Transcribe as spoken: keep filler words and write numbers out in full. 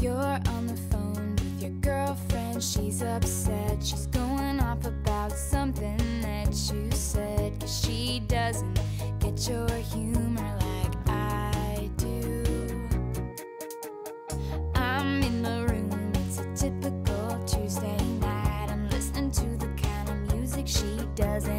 You're on the phone with your girlfriend. She's upset. She's going off about something that you said, 'cause she doesn't get your humor like I do. I'm in the room, it's a typical Tuesday night. I'm listening to the kind of music she doesn't